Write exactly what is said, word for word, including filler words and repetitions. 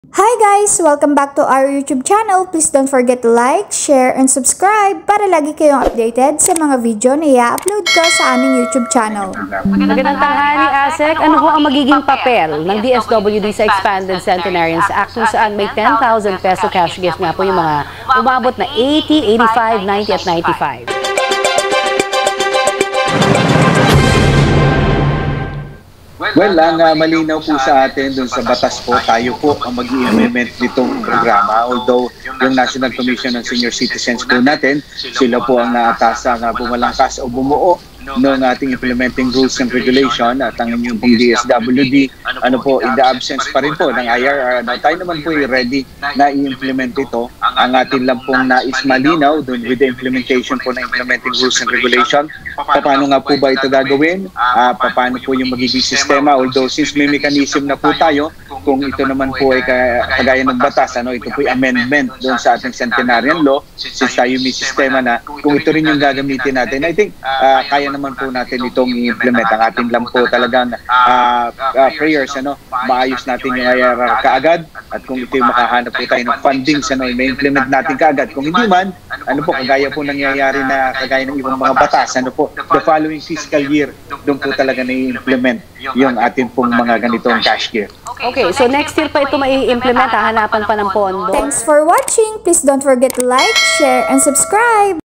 Hi guys! Welcome back to our YouTube channel. Please don't forget to like, share, and subscribe para lagi kayong updated sa mga video na i-upload ko sa aming YouTube channel. Magandang tanghali, Asek. Ano ho ang magiging papel ng D S W D sa Expanded Centenarians Act kung saan may ten thousand peso cash gift nga po yung mga umabot na eighty, eighty-five, ninety at ninety-five? Well, ang uh, malinaw po sa atin dun sa batas po, tayo po ang mag-i-implement nitong programa. Although yung National Commission on Senior Citizens po natin, sila po ang naatasa na bumalangkas o bumuo ng ating implementing rules and regulation at ang inyong pong D S W D, ano po, in the absence pa rin po ng I R R, ano, tayo naman po ready na i-implement ito. Ang atin lang pong nais malinaw dun with the implementation po ng implementing rules and regulation, paano nga po ba ito gagawin, uh, paano po yung magiging sistema, although since may mechanism na po tayo, kung ito naman po ay kagaya ng batas, ano, ito po ay amendment doon sa ating centenarian law, since tayo may sistema na kung ito rin yung gagamitin natin, I think uh, kaya naman po natin itong i-implement. Ang atin lang po talagang uh, uh, prayers, ano, maayos natin yung I R R kaagad, at kung ito yung makahanap po tayo ng fundings, ano, may implement natin kaagad. Kung hindi man, ano po, kagaya po nangyayari na kagaya ng ibang mga batas, ano po, the following fiscal year, doon po talaga na-implement yung atin pong mga ganitong cash gift. Okay, so next year pa ito mai-implement, hahanapan pa ng pondo. Thanks for watching! Please don't forget to like, share, and subscribe!